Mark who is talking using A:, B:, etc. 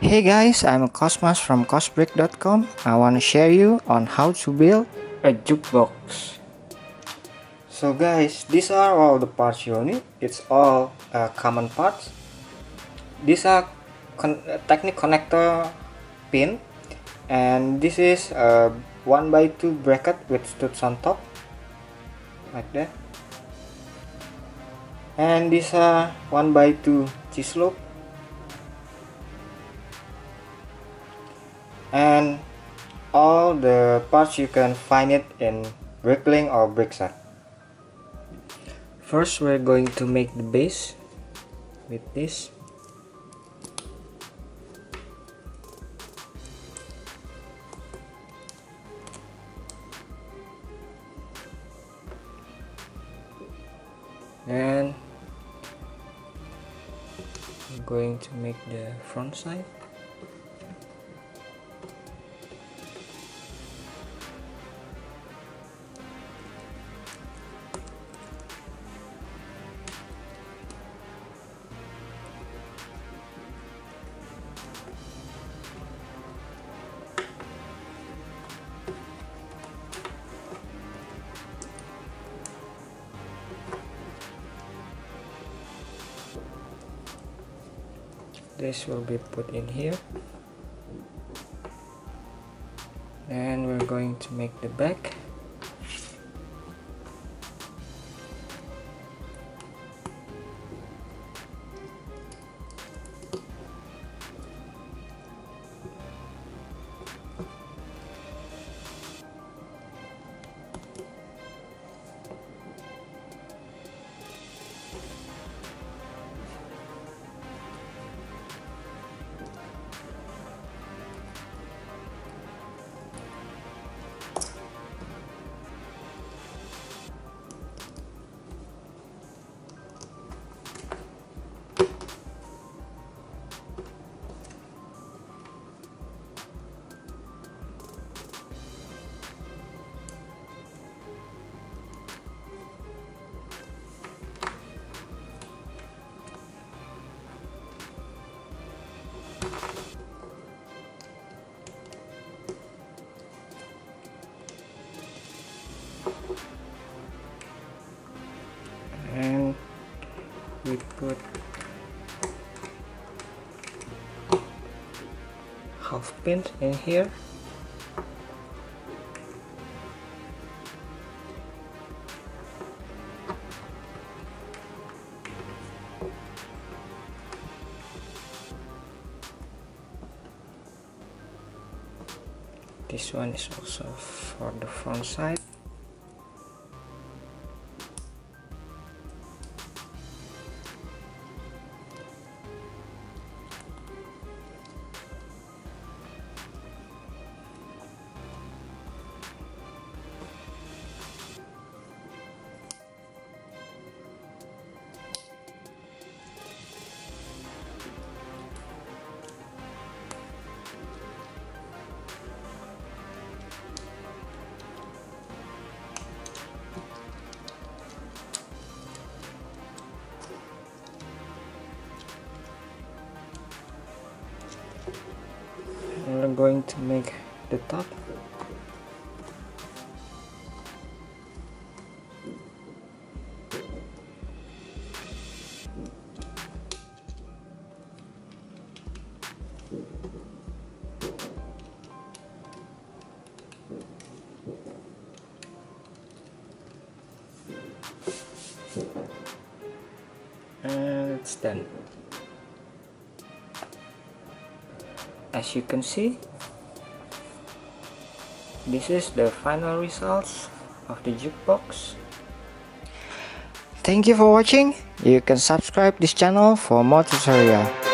A: Hey guys, I'm Cosmas from cosbrick.com. I want to share you on how to build a jukebox. So guys, these are all the parts you need. It's all common parts. These are Technic connector pin, and this is a 1x2 bracket with studs on top, like that. And these are 1x2 G-slope. And all the parts you can find it in Bricklink or Brickset. First, we're going to make the base with this. And I'm going to make the front side. This will be put in here, and we're going to make the back. And we put half pin in here. This one is also for the front side. We're going to make the top. And it's done. As you can see, this is the final results of the jukebox. Thank you for watching. You can subscribe this channel for more tutorial.